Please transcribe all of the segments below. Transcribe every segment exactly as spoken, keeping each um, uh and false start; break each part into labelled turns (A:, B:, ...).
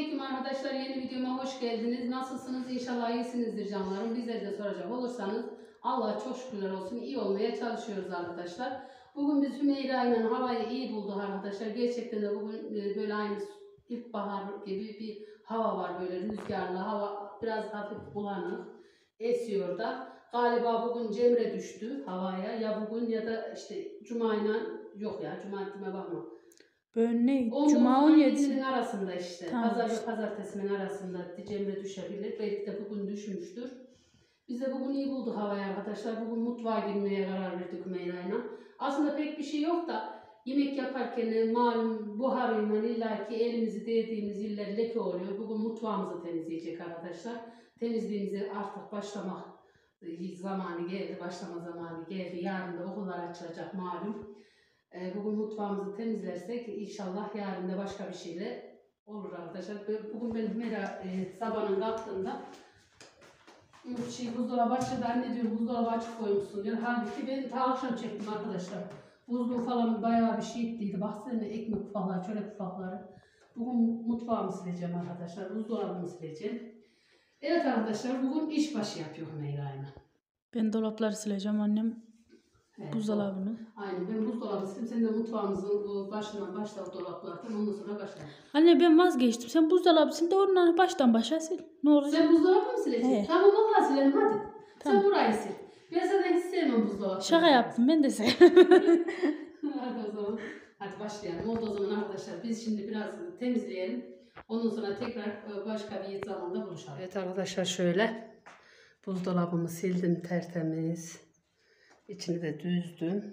A: Selamünaleyküm arkadaşlar. Yeni videoma hoş geldiniz. Nasılsınız? İnşallah iyisinizdir canlarım. Bizleri de soracak olursanız Allah'a çok şükürler olsun. İyi olmaya çalışıyoruz arkadaşlar. Bugün biz Hümeyra ile havayı iyi bulduk arkadaşlar. Gerçekten de bugün böyle aynı ilkbahar gibi bir hava var. Böyle rüzgarlı hava, biraz hafif bulanık esiyor da. Galiba bugün Cemre düştü havaya. Ya bugün ya da işte Cuma'yla, yok ya Cuma'ya bakma.
B: Böyle ne?
A: On
B: Cuma on yedisi
A: arasında işte.
B: Tamam.
A: Pazar ve pazartesinin arasında Cemre düşebilir. Belki de bugün düşmüştür. Biz de bugün iyi bulduk havayı arkadaşlar. Bugün mutfağa girmeye karar verdik Hümeyra'yla. Aslında pek bir şey yok da yemek yaparken malum buharıyla illaki elimizi değdiğimiz yerler leke oluyor. Bugün mutfağımızı temizleyecek arkadaşlar. Temizliğimize artık başlamak zamanı geldi. Başlama zamanı geldi. Yarın da okullar açılacak malum. Bugün mutfağımızı temizlersek inşallah yarın da başka bir şeyle olur arkadaşlar. Bugün ben Hümeyra e, sabahın kalktığımda şey, buzdolabı açtı da anne diyor buzdolabı açık koymuşsun diyor. Halbuki ben ta akşam çektim arkadaşlar. Buzluğu falan bayağı bir şey ettiydi. Baksana ekmek ufakları, çörek ufakları. Bugün mutfağımı sileceğim arkadaşlar. Buzdolabımı sileceğim. Evet arkadaşlar bugün iş başı yapıyor Hümeyra'yla.
B: Ben dolapları sileceğim annem.
A: Evet,
B: buzdolabını.
A: Aynen ben buzdolabı sildim. Sen de mutfağımızın başından başla dolaplardan ondan sonra başla.
B: Anne ben vazgeçtim. Sen buzdolabı sil de oradan baştan başa sil. Ne olacak?
A: Sen buzdolabı mı sileceksin?
B: He.
A: Tamam vallahi silelim hadi.
B: Tamam.
A: Sen burayı sil. Ben zaten hiç sevmem buzdolabı.
B: Şaka yaptım ben de sen.
A: Hadi o zaman. Hadi başlayalım. Oldu o zaman arkadaşlar. Biz şimdi biraz temizleyelim. Ondan sonra tekrar başka bir zamanda buluşalım. Evet arkadaşlar şöyle. Buzdolabımı sildim tertemiz. İçini de düzdüm.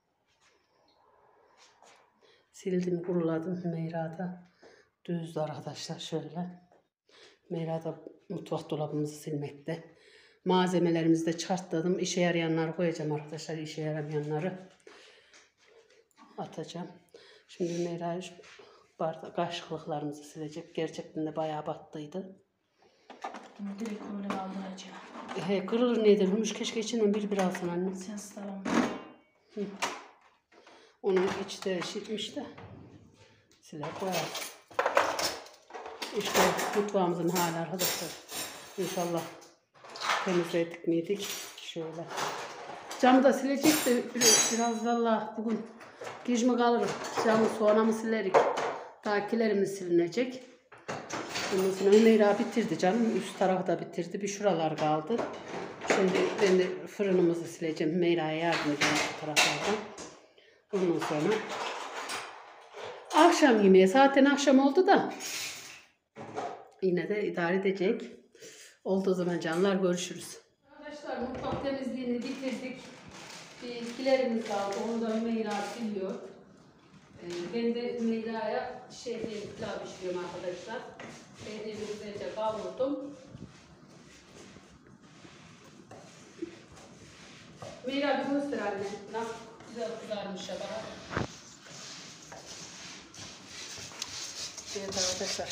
A: Sildim, kuruladım. Hümeyra'da düzdü arkadaşlar şöyle. Hümeyra'da mutfak dolabımızı silmekte. Malzemelerimizi de çartladım. İşe yarayanları koyacağım arkadaşlar. İşe yaramayanları atacağım. Şimdi Hümeyra bardak kaşıklıklarımızı silecek. Gerçekten de bayağı battıydı.
B: Direkt öyle kaldıracağım.
A: He, kırılır nedir? Hümüş keşke içinden bir bir alsın anne.
B: Sen ısıtalım.
A: Onun içi de şişmiş de siler koyar. İşte mutfağımızın hali arkadaşlar. İnşallah temizledik miydik? Şöyle. Camı da silecek de biraz, biraz valla bugün geç mi kalırım? Camı soğana mı silerik? Takilerimiz silinecek. Ondan sonra Hümeyra bitirdi canım. Üst tarafı da bitirdi. Bir şuralar kaldı. Şimdi ben de fırınımızı sileceğim. Hümeyra'ya yardım edeceğim bu taraflardan. Ondan sonra akşam yemeği. Zaten akşam oldu da yine de idare edecek. Oldu o zaman canlar, görüşürüz. Arkadaşlar mutfak temizliğini bitirdik. Bir kilerimiz kaldı. Onu da Hümeyra siliyor. Ee, ben de Hümeyra'ya şehriye pilav pişiriyorum arkadaşlar. Şehriyi güzelce kavurdum. Hümeyra bir göster anne. Nasıl güzel kızarmış ya bana. Evet arkadaşlar.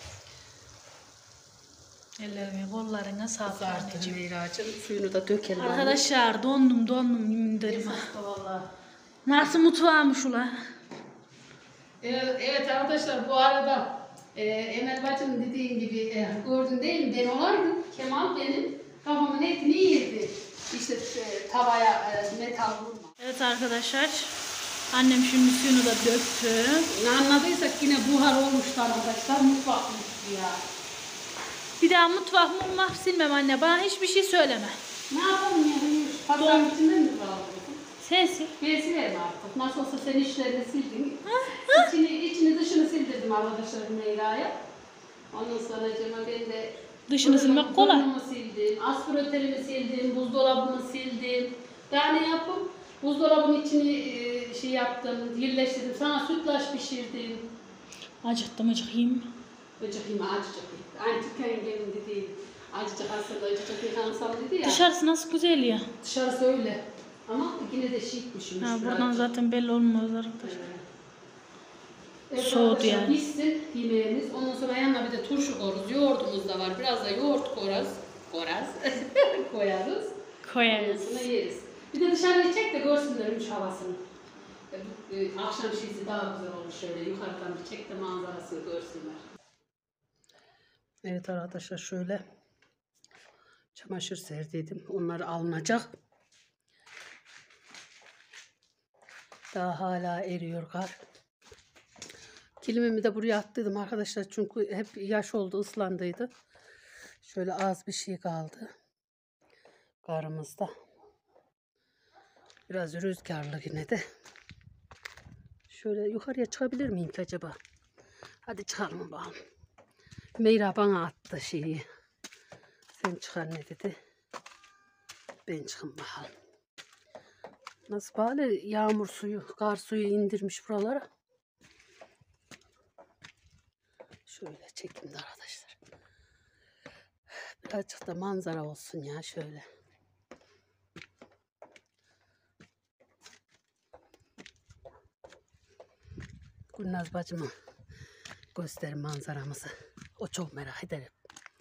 B: Ellerine kollarına sağlık anneciğim.
A: Hümeyra'cığım suyunu da dökelim.
B: Arkadaşlar dondum dondum yemin ederim.
A: Vallahi.
B: Nasıl mutfağımış ula?
A: Evet, evet arkadaşlar bu arada e, Emel bacım dediğin gibi e, gördün değil mi? Ben olaydım. Kemal benim kafamın etini yedi. İşte e, tavaya e, metal vurma.
B: Evet arkadaşlar. Annem şimdi suyunu da döktü.
A: Ne anladıysak yine buhar olmuştu arkadaşlar. Mutfak mutlu ya.
B: Bir daha mutfak mutfak silmem anne. Bana hiçbir şey söyleme.
A: Ne yapalım yani? Pazar içinde mi kaldı?
B: Sen sil.
A: Ben silerim artık. Nasıl olsa sen işlerini sildin. içini, içini dışını sildirdim arkadaşlar Hümeyra'ya. Ondan sonra Cemal ben de
B: Dışını silmek kolay.
A: fırınımı sildim, aspiratörümü sildim, buzdolabımı sildim. Daha ne yapayım? Buzdolabının içini e, şey yaptım, yerleştirdim. Sana sütlaç pişirdim.
B: Acıktım acıkayım.
A: Acıkayım, acıkayım. Aynı Türkan yengemin dediği acıcık aslında acıcık yıkansam dedi ya.
B: Dışarısı nasıl güzel ya.
A: Dışarısı öyle. Ama yine de şişmişim.
B: Ha, buradan zaten belli olmaz arkadaşlar.
A: Evet,
B: soğudu yani.
A: Pişsin yemeğimiz. Ondan sonra yanına bir de turşu koyarız. Yoğurdumuz da var. Biraz da yoğurt koyarız. Koyarız. Koyarız.
B: Koyarız.
A: Ondan sonra yeriz. Bir de dışarıya çek de görsünler üç havasını. Akşam şeysi daha güzel olur şöyle. Yukarıdan bir çek de manzarasını görsünler. Evet arkadaşlar, şöyle çamaşır serdiydim. Onlar alınacak. Daha hala eriyor kar. Kilimimi de buraya attıydım arkadaşlar. Çünkü hep yaş oldu, ıslandıydı. Şöyle az bir şey kaldı. Karımızda. Biraz rüzgarlı yine de. Şöyle yukarıya çıkabilir miyim ki acaba? Hadi çıkalım bakalım. Meyra bana attı şeyi. Sen çıkar ne dedi? Ben çıkın bakalım. Nasıl böyle yağmur suyu, kar suyu indirmiş buralara. Şöyle çekeyim de arkadaşlar. Birazcık da manzara olsun ya şöyle. Gülnaz bacıma gösterin manzaramızı. O çok merak ederim.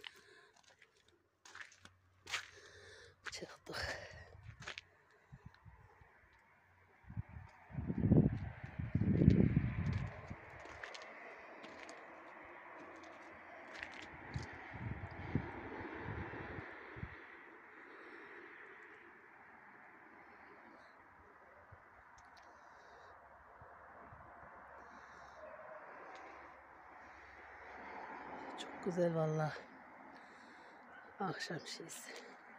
A: Çıktık. Çok güzel vallahi. Akşam şeysi.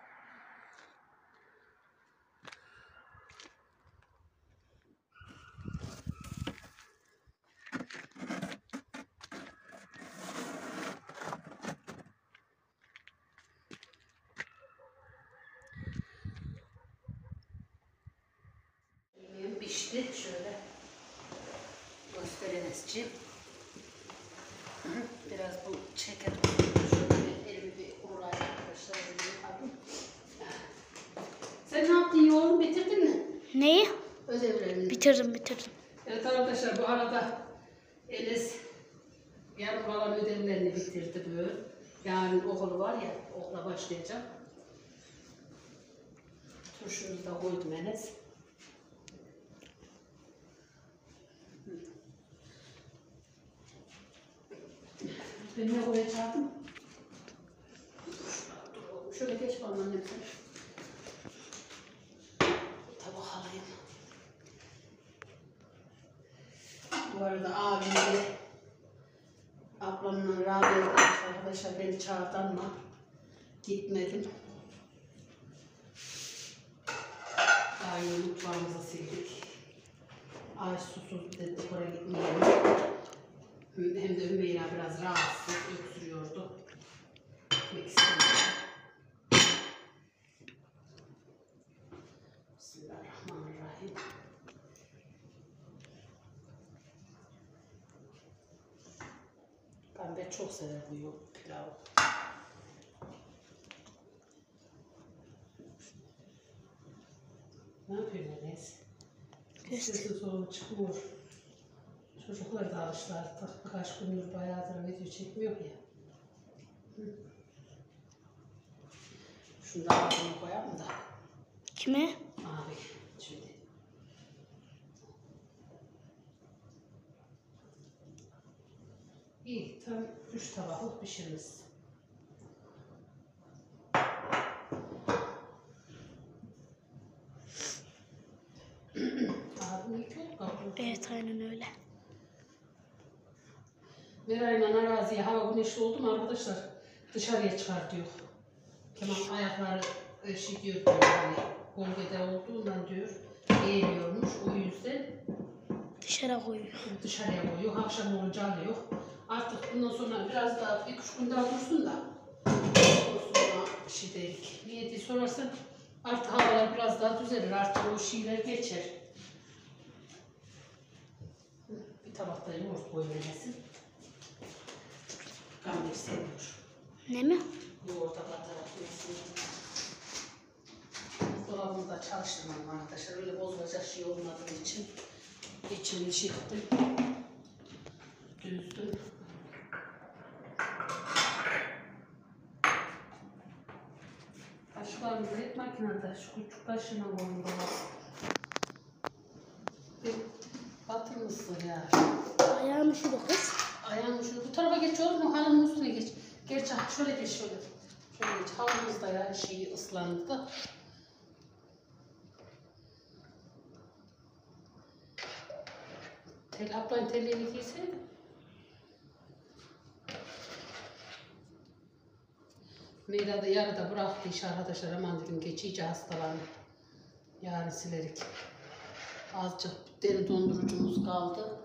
A: Yemeğim pişti. Şöyle gösteriniz. Biraz bu çeker. Şöyle elimi bir uğrayayım arkadaşlar. Sen ne yaptın yoğurun, bitirdin mi?
B: Neyi?
A: Ödevlerini.
B: Bitirdim bitirdim.
A: Evet arkadaşlar, bu arada Enes yarın kalan ödevlerini bitirdi böyle. Yarın okulu var ya, okula başlayacak. Turşumuzu da koydum Enes. Ben ne koyacaktım? Dur oğlum, şöyle geç bana annem sen. Tabak alayım. Bu arada abim de ablamla Rabia'yla arkadaşlar beni çağırdı ama gitmedim. Daha yeni mutfağımızı sildik. Ağaç susuz dedi, oraya gitmeyelim. Hem de Ümeyra biraz rahatsız, öksürüyordu. Gitmek istemiyorum. Bismillahirrahmanirrahim. Ben çok severim bu pilavı. Ne yapıyorsun Enes? Sesi soğuk çıkmıyor. Çocuklar da alıştı artık. Birkaç gündür bayağıdır video çekmiyor ya. Hı. Şundan altını koyalım da.
B: Kime?
A: Abi şimdi. İyi, tam üç tabaklık pişirmiş.
B: Evet aynen öyle.
A: Meray'la araziye hava güneşli oldu mu arkadaşlar dışarıya çıkartıyor. Kemal ayakları şey diyor, diyor hani gölgede olduğundan diyor eğiliyormuş, o yüzden
B: dışarı koyuyor.
A: Dışarıya koyuyor, akşam olunca alıyor. Artık bundan sonra biraz daha bir üç gün daha dursun da ondan sonra şey dedik. Niye diye sorarsan artık havalar biraz daha düzelir, artık o şeyler geçer. Bir tabakta yoğurt koyuvermesin. Gamber seviyor.
B: Ne mi?
A: Yoğurda batarak yesin. Dolabını da çalıştırmam arkadaşlar. Öyle bozulacak şey olmadığı için içini çektim. Düzdüm. Kaşıklarımızı hep makinede. Şu küçük kaşığına koyun dolabı. Batırmışsın ya.
B: Ayağım üşüdü kız.
A: Ayağını şu bu tarafa geç oğlum, o halının üstüne geç. Gerçi Şöyle geç şöyle. Şöyle geç. Havlumuz da ya şeyi ıslandı. Tel, ablan tellerini giyseydi. Meyra da yarıda bıraktı iş arkadaşlar. Aman dedim geç iyice hastalandı. Yarın silerik. Azıcık derin dondurucumuz kaldı.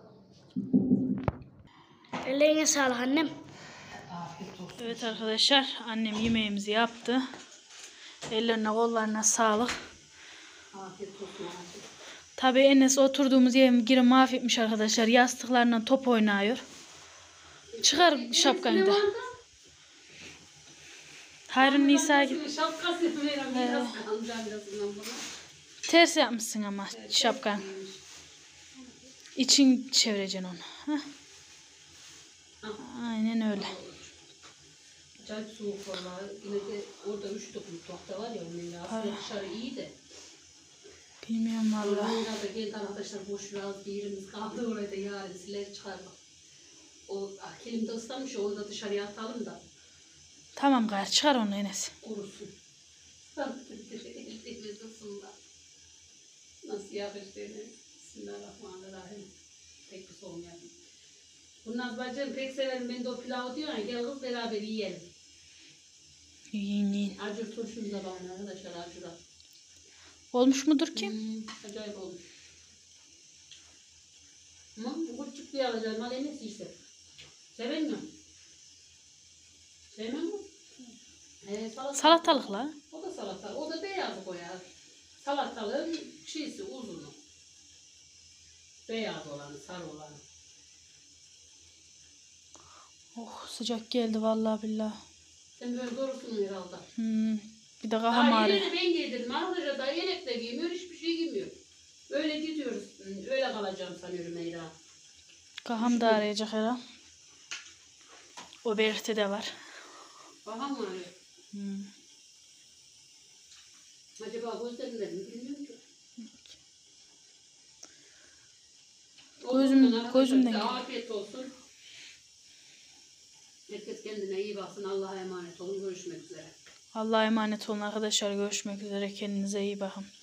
C: Ellerine sağlık annem.
A: Afiyet olsun.
B: Evet arkadaşlar, annem yemeğimizi yaptı. Ellerine kollarına sağlık.
A: Afiyet olsun. Afiyet.
B: Tabii Enes oturduğumuz yerin geri mahvetmiş arkadaşlar. Yastıklarla top oynuyor. Çıkar şapkanı da. Harun Nisa
A: Şapkası Meyra biraz kalacağım birazından bana.
B: ters yapmışsın ama şapkan. İçin çevireceksin onu. Heh. Aynen öyle.
A: Acayip soğuk vallahi. Yine de orada üşüdük mutfakta var ya Meyra. Aslında dışarı iyi de.
B: Bilmiyorum valla.
A: Meyra da geldi arkadaşlar boş biraz bir yerimiz kaldı oraya da yarın siler çıkarmak. O ah, kilim de ıslanmış onu da dışarıya atalım da
B: Tamam gayrı çıkar onu Enes.
A: kurusun. Elimiz ısındı. Nasıl yakıştığını. Bismillahirrahmanirrahim. Pek bir soğum yapayım. Bundan bacım pek severim ben de o pilavı diyor ya gel kız beraber yiyelim.
B: Yiyin yiyin.
A: Acur turşum da var arkadaşlar acura.
B: Olmuş mudur ki?
A: Hmm, acayip olmuş. Ama bu küçük bir alacağım. Mal en iyisi işte. Seven mi? Sevmem mi? Ee, salatalık.
B: Salatalıkla.
A: O da salatalık. O da beyazı koyar. Salatalığın şeysi uzunu. Beyaz olanı, sarı olanı.
B: Oh sıcak geldi vallahi billahi.
A: Sen böyle doğrusun herhalde.
B: Hmm. Bir de
A: Daha
B: kaham ağrıyor.
A: yeni ben giydirdim. Arkadaşlar daha yelek de giymiyor, hiçbir şey giymiyor. Öyle gidiyoruz. Öyle kalacağım sanıyorum Meyra.
B: Kaham da ağrıyacak herhalde. O belirti de var.
A: Baham mı ağrıyor?
B: Hmm.
A: Acaba gözlerimde mi bilmiyorum ki.
B: Gözüm-
A: O zaman arkadaşlar
B: gözümden
A: size
B: geliyor.
A: afiyet olsun. Herkes kendine iyi baksın. Allah'a emanet olun. Görüşmek üzere.
B: Allah'a emanet olun arkadaşlar. Görüşmek üzere. Kendinize iyi bakın.